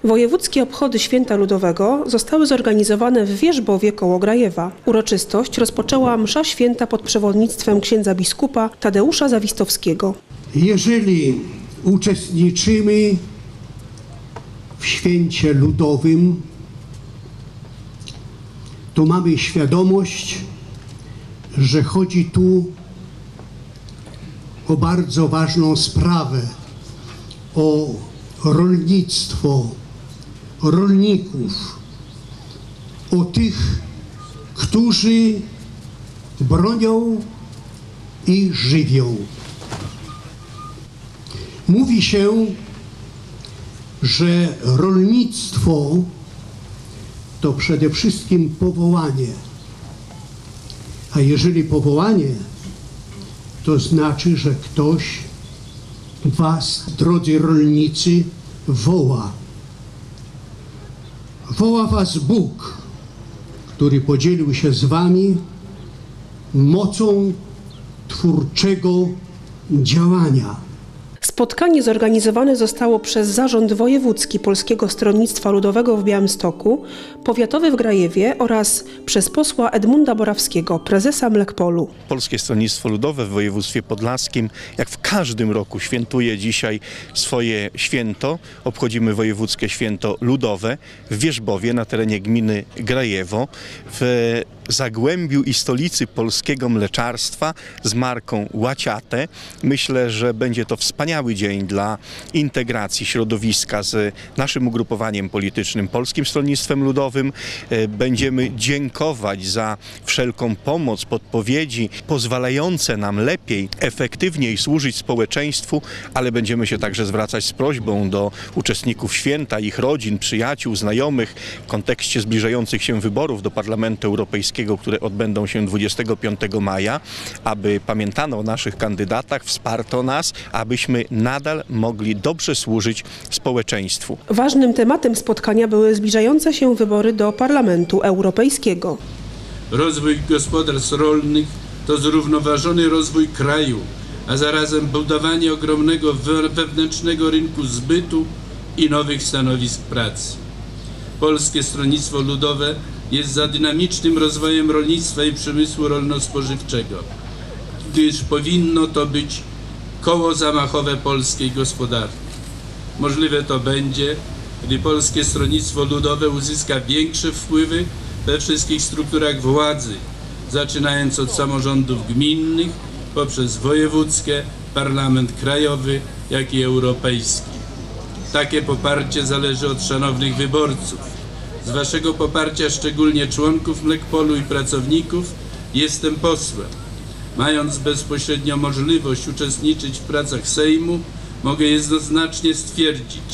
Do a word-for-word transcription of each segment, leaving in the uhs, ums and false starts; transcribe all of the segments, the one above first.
Wojewódzkie obchody Święta Ludowego zostały zorganizowane w Wierzbowie koło Grajewa. Uroczystość rozpoczęła msza święta pod przewodnictwem księdza biskupa Tadeusza Zawistowskiego. Jeżeli uczestniczymy w święcie ludowym, to mamy świadomość, że chodzi tu o bardzo ważną sprawę, o rolnictwo, rolników, o tych, którzy bronią i żywią. Mówi się, że rolnictwo to przede wszystkim powołanie. A jeżeli powołanie, to znaczy, że ktoś was, drodzy rolnicy, woła. Woła was Bóg, który podzielił się z wami mocą twórczego działania. Spotkanie zorganizowane zostało przez Zarząd Wojewódzki Polskiego Stronnictwa Ludowego w Białymstoku, powiatowy w Grajewie oraz przez posła Edmunda Borawskiego, prezesa Mlekpolu. Polskie Stronnictwo Ludowe w województwie podlaskim, jak w każdym roku, świętuje dzisiaj swoje święto. Obchodzimy wojewódzkie święto ludowe w Wierzbowie na terenie gminy Grajewo, w zagłębiu i stolicy polskiego mleczarstwa z marką Łaciate. Myślę, że będzie to wspaniały dzień dla integracji środowiska z naszym ugrupowaniem politycznym Polskim Stronnictwem Ludowym. Będziemy dziękować za wszelką pomoc, podpowiedzi pozwalające nam lepiej, efektywniej służyć społeczeństwu, ale będziemy się także zwracać z prośbą do uczestników święta, ich rodzin, przyjaciół, znajomych w kontekście zbliżających się wyborów do Parlamentu Europejskiego, które odbędą się dwudziestego piątego maja, aby pamiętano o naszych kandydatach, wsparto nas, abyśmy nadal mogli dobrze służyć społeczeństwu. Ważnym tematem spotkania były zbliżające się wybory do Parlamentu Europejskiego. Rozwój gospodarstw rolnych to zrównoważony rozwój kraju, a zarazem budowanie ogromnego wewnętrznego rynku zbytu i nowych stanowisk pracy. Polskie Stronnictwo Ludowe jest za dynamicznym rozwojem rolnictwa i przemysłu rolno-spożywczego, gdyż powinno to być koło zamachowe polskiej gospodarki. Możliwe to będzie, gdy Polskie Stronnictwo Ludowe uzyska większe wpływy we wszystkich strukturach władzy, zaczynając od samorządów gminnych, poprzez wojewódzkie, parlament krajowy, jak i europejski. Takie poparcie zależy od szanownych wyborców. Z waszego poparcia, szczególnie członków Mlekpolu i pracowników, jestem posłem. Mając bezpośrednio możliwość uczestniczyć w pracach Sejmu, mogę jednoznacznie stwierdzić,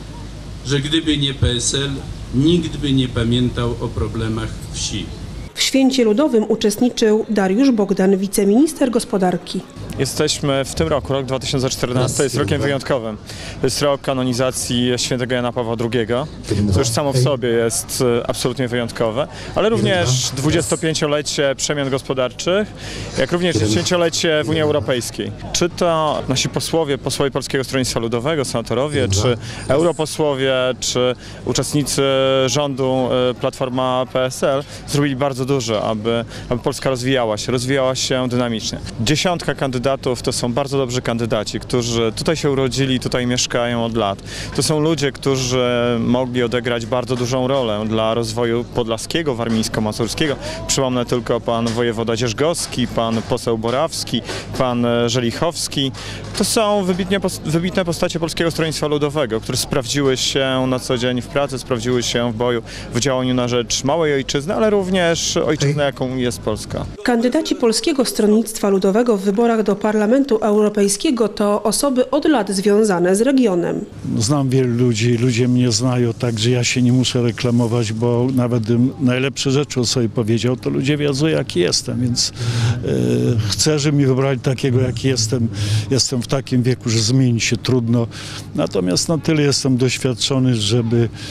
że gdyby nie P S L, nikt by nie pamiętał o problemach wsi. W święcie ludowym uczestniczył Dariusz Bogdan, wiceminister gospodarki. Jesteśmy w tym roku, rok dwa tysiące czternasty, jest rokiem wyjątkowym. To jest rok kanonizacji świętego Jana Pawła drugiego, co już samo w sobie jest absolutnie wyjątkowe, ale również dwudziestopięciolecie przemian gospodarczych, jak również dziesięciolecie w Unii Europejskiej. Czy to nasi posłowie, posłowie Polskiego Stronnictwa Ludowego, senatorowie, czy europosłowie, czy uczestnicy rządu Platforma P S L zrobili bardzo dużo, aby, aby Polska rozwijała się, rozwijała się dynamicznie. Dziesiątka kandydatów to są bardzo dobrzy kandydaci, którzy tutaj się urodzili, tutaj mieszkają od lat. To są ludzie, którzy mogli odegrać bardzo dużą rolę dla rozwoju podlaskiego, warmińsko-mazurskiego. Przypomnę tylko pan wojewoda Dzierżgowski, pan poseł Borawski, pan Żelichowski. To są wybitnie, wybitne postacie Polskiego Stronnictwa Ludowego, które sprawdziły się na co dzień w pracy, sprawdziły się w boju, w działaniu na rzecz małej ojczyzny, ale również ojczyzny, jaką jest Polska. Kandydaci Polskiego Stronnictwa Ludowego w wyborach do Parlamentu Europejskiego to osoby od lat związane z regionem. Znam wielu ludzi, ludzie mnie znają, także ja się nie muszę reklamować, bo nawet najlepsze rzeczy o sobie powiedział, to ludzie wiedzą, jaki jestem, więc e, chcę, żeby mi wybrali takiego, jaki jestem. Jestem w takim wieku, że zmienić się trudno, natomiast na tyle jestem doświadczony, żeby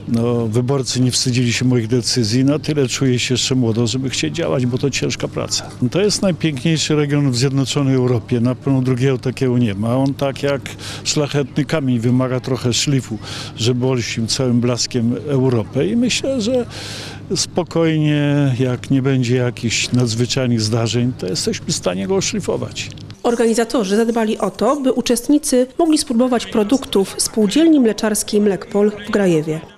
no, wyborcy nie wstydzili się moich decyzji, na tyle czuję się jeszcze młodo, żeby chcieć działać, bo to ciężka praca. To jest najpiękniejszy region w Zjednoczonej Europie, na pewno drugiego takiego nie ma. On tak jak szlachetny kamień wymaga trochę szlifu, żeby olśnił całym blaskiem Europę i myślę, że spokojnie, jak nie będzie jakichś nadzwyczajnych zdarzeń, to jesteśmy w stanie go oszlifować. Organizatorzy zadbali o to, by uczestnicy mogli spróbować produktów spółdzielni mleczarskiej Mlekpol w Grajewie.